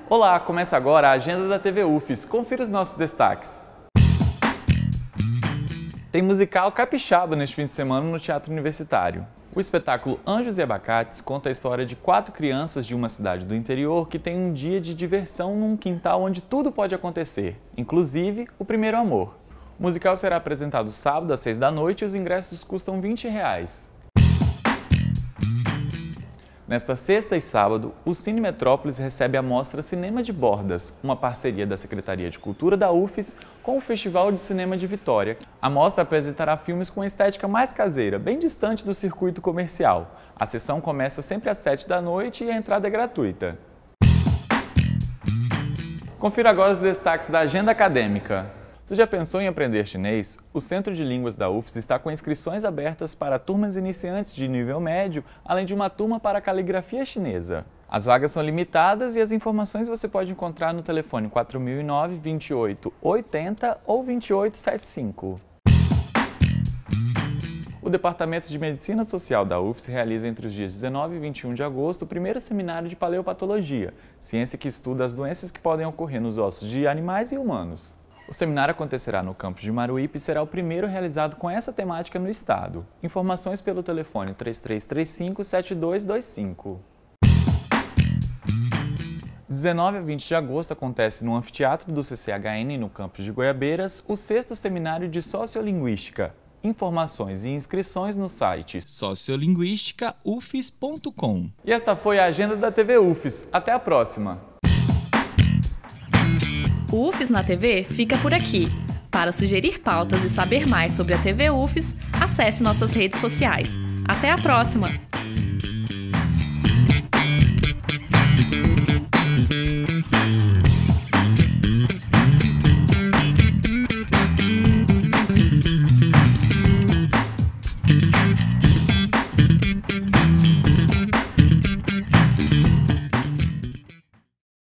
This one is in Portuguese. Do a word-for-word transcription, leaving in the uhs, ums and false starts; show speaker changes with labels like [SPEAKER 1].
[SPEAKER 1] Olá, começa agora a agenda da T V U F S. Confira os nossos destaques. Tem musical capixaba neste fim de semana no Teatro Universitário. O espetáculo Anjos e Abacates conta a história de quatro crianças de uma cidade do interior que têm um dia de diversão num quintal onde tudo pode acontecer, inclusive o primeiro amor. O musical será apresentado sábado às seis da noite e os ingressos custam vinte reais. Nesta sexta e sábado, o Cine Metrópolis recebe a mostra Cinema de Bordas, uma parceria da Secretaria de Cultura da U F S com o Festival de Cinema de Vitória. A mostra apresentará filmes com estética mais caseira, bem distante do circuito comercial. A sessão começa sempre às sete da noite e a entrada é gratuita. Confira agora os destaques da agenda acadêmica. Você já pensou em aprender chinês? O Centro de Línguas da U F S está com inscrições abertas para turmas iniciantes de nível médio, além de uma turma para caligrafia chinesa. As vagas são limitadas e as informações você pode encontrar no telefone quatro mil e nove, vinte e oito, oitenta ou vinte e oito, setenta e cinco. O Departamento de Medicina Social da U F S realiza entre os dias dezenove e vinte e um de agosto o primeiro seminário de paleopatologia, ciência que estuda as doenças que podem ocorrer nos ossos de animais e humanos. O seminário acontecerá no campus de Maruípe e será o primeiro realizado com essa temática no estado. Informações pelo telefone três três três cinco, sete dois dois cinco. dezenove a vinte de agosto acontece no anfiteatro do C C H N, no campus de Goiabeiras, o sexto seminário de Sociolinguística. Informações e inscrições no site sociolinguistica u f s ponto com. E esta foi a agenda da T V U F S. Até a próxima!
[SPEAKER 2] O U F S na T V fica por aqui. Para sugerir pautas e saber mais sobre a T V U F S, acesse nossas redes sociais. Até a próxima!